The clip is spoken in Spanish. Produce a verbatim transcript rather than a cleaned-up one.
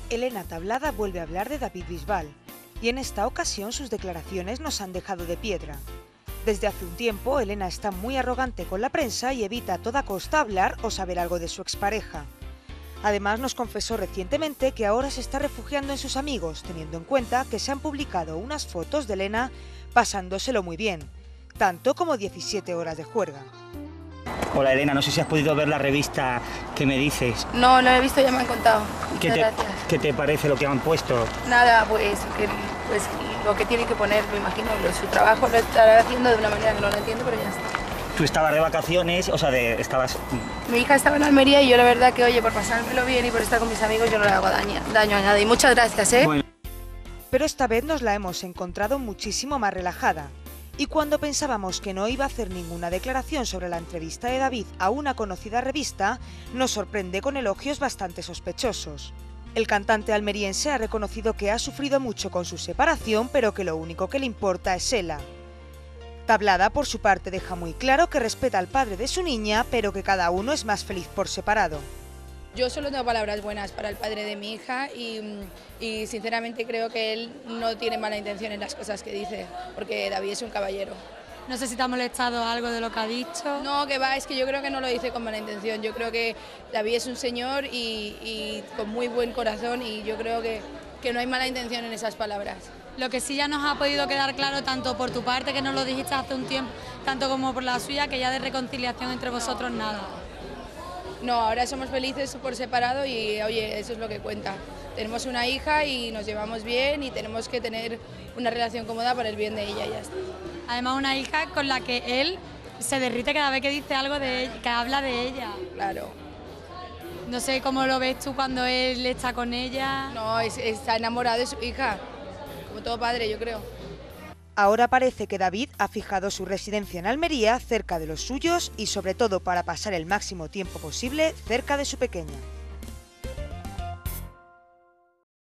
Elena Tablada vuelve a hablar de David Bisbal, y en esta ocasión sus declaraciones nos han dejado de piedra. Desde hace un tiempo, Elena está muy arrogante con la prensa y evita a toda costa hablar o saber algo de su expareja. Además, nos confesó recientemente que ahora se está refugiando en sus amigos, teniendo en cuenta que se han publicado unas fotos de Elena pasándoselo muy bien, tanto como diecisiete horas de juerga. Hola Elena, no sé si has podido ver la revista que me dices. No, no lo he visto, ya me han contado. ¿Qué te, ¿Qué te parece lo que han puesto? Nada, pues, que, pues lo que tiene que poner, me imagino, lo, su trabajo lo estará haciendo de una manera que no lo entiendo, pero ya está. Tú estabas de vacaciones, o sea, de, estabas... Mi hija estaba en Almería y yo la verdad que, oye, por pasármelo bien y por estar con mis amigos, yo no le hago daño, daño a nadie. Muchas gracias, ¿eh? Bueno. Pero esta vez nos la hemos encontrado muchísimo más relajada. Y cuando pensábamos que no iba a hacer ninguna declaración sobre la entrevista de David a una conocida revista, nos sorprende con elogios bastante sospechosos. El cantante almeriense ha reconocido que ha sufrido mucho con su separación, pero que lo único que le importa es ella. Tablada, por su parte, deja muy claro que respeta al padre de su niña, pero que cada uno es más feliz por separado. Yo solo tengo palabras buenas para el padre de mi hija y, y sinceramente creo que él no tiene mala intención en las cosas que dice, porque David es un caballero. No sé si te ha molestado algo de lo que ha dicho. No, que va, es que yo creo que no lo dice con mala intención. Yo creo que David es un señor y, y con muy buen corazón y yo creo que, que no hay mala intención en esas palabras. Lo que sí ya nos ha podido quedar claro, tanto por tu parte, que nos lo dijiste hace un tiempo, tanto como por la suya, que ya de reconciliación entre vosotros nada. No, ahora somos felices por separado y, oye, eso es lo que cuenta. Tenemos una hija y nos llevamos bien y tenemos que tener una relación cómoda para el bien de ella y ya está. Además, una hija con la que él se derrite cada vez que dice algo de ella, que habla de ella. Claro. No sé cómo lo ves tú cuando él está con ella. No, es, está enamorado de su hija, como todo padre, yo creo. Ahora parece que David ha fijado su residencia en Almería, cerca de los suyos y sobre todo para pasar el máximo tiempo posible cerca de su pequeña.